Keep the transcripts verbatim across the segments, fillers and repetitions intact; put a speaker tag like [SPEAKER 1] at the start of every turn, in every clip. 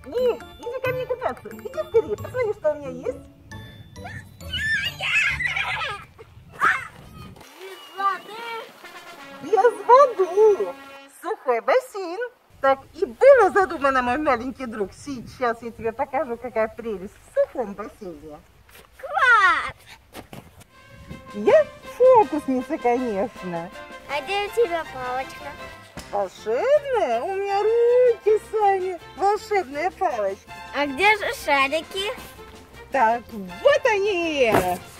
[SPEAKER 1] Не, иди ко мне купаться. Иди скорее, посмотри, что у меня есть. Без воды. Сухой бассейн. Так и было задумано, мой маленький друг. Сейчас я тебе покажу, какая прелесть в сухом бассейне.
[SPEAKER 2] Класс!
[SPEAKER 1] Я фокусница, конечно.
[SPEAKER 2] А где у тебя палочка?
[SPEAKER 1] Волшебная? У меня руки сами. Волшебная палочка.
[SPEAKER 2] А где же шарики?
[SPEAKER 1] Так, вот они.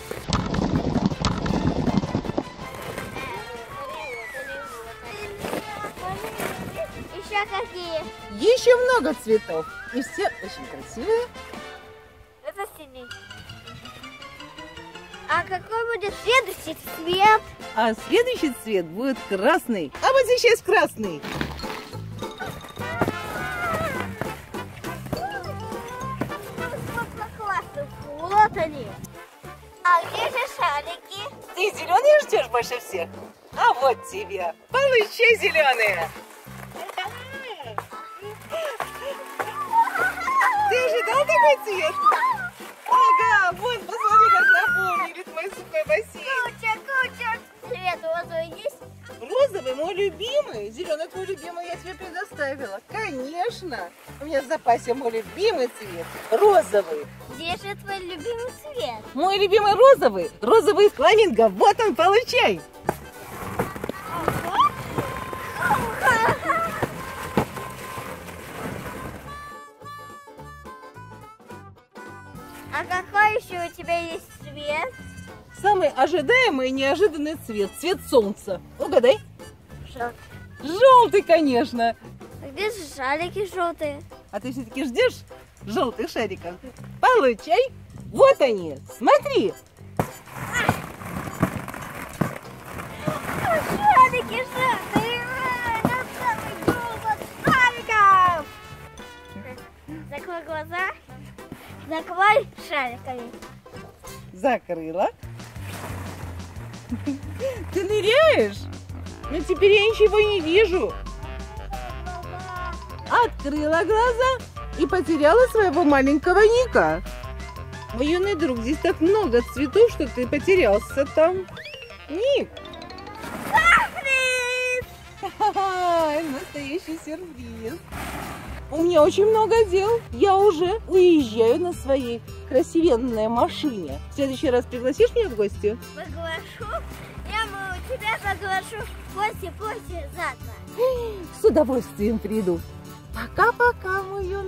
[SPEAKER 2] Еще какие?
[SPEAKER 1] Еще много цветов. И все очень красивые.
[SPEAKER 2] Это синий. А какой будет следующий цвет?
[SPEAKER 1] А следующий цвет будет красный. А вот сейчас красный.
[SPEAKER 2] Вот они. А где же шарики?
[SPEAKER 1] Ты зеленые ждешь больше всех? А вот тебе. Получай зеленые. Ты ожидал такой цвет? Ага, вот, посмотри, как наполнили твой сухой бассейн.
[SPEAKER 2] Куча, куча. Цвет розовый есть?
[SPEAKER 1] Розовый мой любимый. Зеленый твой любимый я тебе предоставила. Конечно. У меня в запасе мой любимый цвет. Розовый.
[SPEAKER 2] Где же твой любимый цвет?
[SPEAKER 1] Мой любимый розовый. Розовый фламинго. Вот он, получай.
[SPEAKER 2] А какой еще у тебя есть цвет?
[SPEAKER 1] Самый ожидаемый и неожиданный цвет. Цвет солнца. Угадай.
[SPEAKER 2] Желтый.
[SPEAKER 1] Желтый, конечно.
[SPEAKER 2] А где же шарики желтые?
[SPEAKER 1] А ты все-таки ждешь желтых шариков? Получай. Вот они. Смотри.
[SPEAKER 2] Шарики желтые. Это самый голод шариков. Закрой глаза. Закрой шариками.
[SPEAKER 1] Закрыла. Ты ныряешь? Но теперь я ничего не вижу. Открыла глаза и потеряла своего маленького Ника. Мой юный друг, здесь так много цветов, что ты потерялся там. Ник!
[SPEAKER 2] Сюрприз!
[SPEAKER 1] Ха-ха, настоящий сюрприз. У меня очень много дел. Я уже уезжаю на своей красивенной машине. В следующий раз пригласишь меня в гости?
[SPEAKER 2] Приглашу. Я могу тебя приглашу после, после завтра.
[SPEAKER 1] С удовольствием приду. Пока-пока, мой юный.